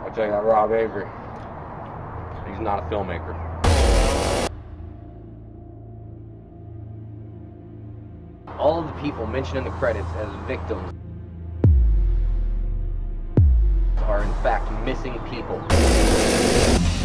I'll tell you that Rob Avery, he's not a filmmaker. All of the people mentioned in the credits as victims are in fact missing people.